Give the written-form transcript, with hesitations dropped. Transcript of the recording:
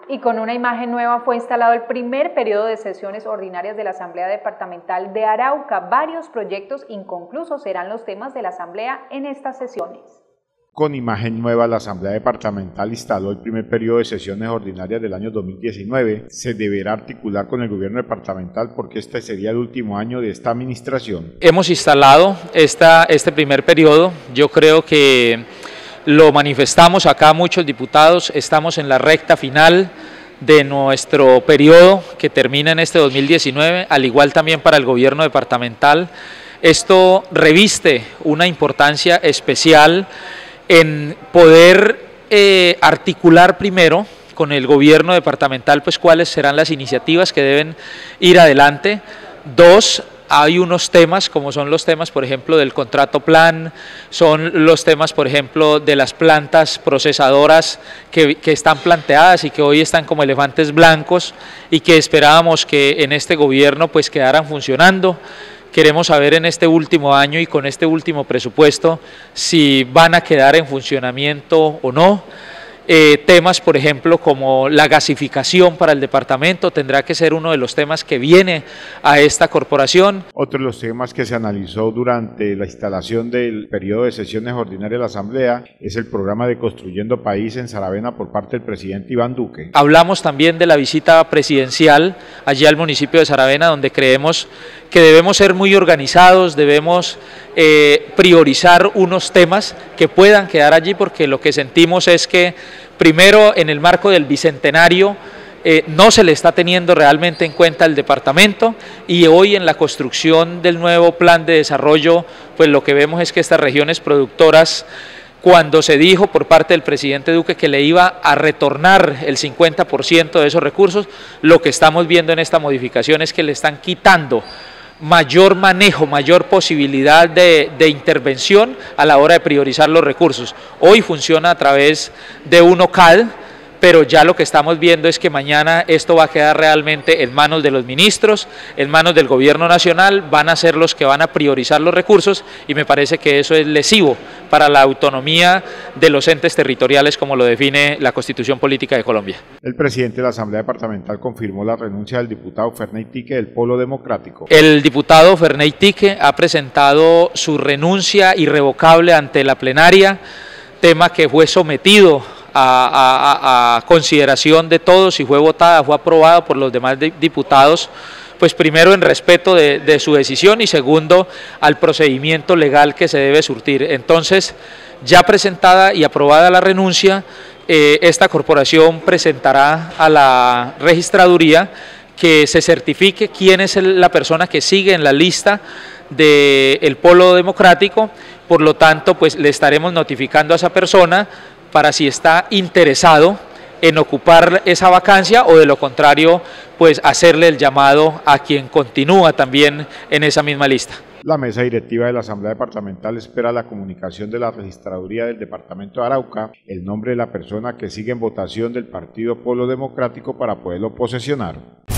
Y con una imagen nueva fue instalado el primer periodo de sesiones ordinarias de la Asamblea Departamental de Arauca. Varios proyectos inconclusos serán los temas de la Asamblea en estas sesiones. Con imagen nueva, la Asamblea Departamental instaló el primer periodo de sesiones ordinarias del año 2019. Se deberá articular con el gobierno departamental porque este sería el último año de esta administración. Hemos instalado este primer periodo. Yo creo que lo manifestamos acá muchos diputados, estamos en la recta final de nuestro periodo que termina en este 2019, al igual también para el gobierno departamental. Esto reviste una importancia especial en poder articular primero con el gobierno departamental pues cuáles serán las iniciativas que deben ir adelante. Dos, hay unos temas como son los temas por ejemplo del contrato plan, son los temas por ejemplo de las plantas procesadoras que están planteadas y que hoy están como elefantes blancos y que esperábamos que en este gobierno pues quedaran funcionando. Queremos saber en este último año y con este último presupuesto si van a quedar en funcionamiento o no. Temas, por ejemplo, como la gasificación para el departamento tendrá que ser uno de los temas que viene a esta corporación. Otro de los temas que se analizó durante la instalación del periodo de sesiones ordinarias de la Asamblea es el programa de Construyendo País en Saravena por parte del presidente Iván Duque. Hablamos también de la visita presidencial allí al municipio de Saravena, donde creemos que debemos ser muy organizados, debemos priorizar unos temas que puedan quedar allí, porque lo que sentimos es que primero en el marco del bicentenario no se le está teniendo realmente en cuenta el departamento y hoy en la construcción del nuevo plan de desarrollo pues lo que vemos es que estas regiones productoras, cuando se dijo por parte del presidente Duque que le iba a retornar el 50% de esos recursos, lo que estamos viendo en esta modificación es que le están quitando mayor manejo, mayor posibilidad de intervención a la hora de priorizar los recursos. Hoy funciona a través de un OCAD, pero ya lo que estamos viendo es que mañana esto va a quedar realmente en manos de los ministros, en manos del gobierno nacional, van a ser los que van a priorizar los recursos y me parece que eso es lesivo para la autonomía de los entes territoriales como lo define la Constitución Política de Colombia. El presidente de la Asamblea Departamental confirmó la renuncia del diputado Ferney Tique del Polo Democrático. El diputado Ferney Tique ha presentado su renuncia irrevocable ante la plenaria, tema que fue sometido a consideración de todos y fue votada, fue aprobada por los demás diputados, pues primero en respeto de su decisión y segundo al procedimiento legal que se debe surtir. Entonces, ya presentada y aprobada la renuncia, esta corporación presentará a la registraduría que se certifique quién es la persona que sigue en la lista del Polo Democrático, por lo tanto, pues le estaremos notificando a esa persona para si está interesado en ocupar esa vacancia o de lo contrario, pues hacerle el llamado a quien continúa también en esa misma lista. La mesa directiva de la Asamblea Departamental espera la comunicación de la registraduría del Departamento de Arauca, el nombre de la persona que sigue en votación del Partido Polo Democrático para poderlo posesionar.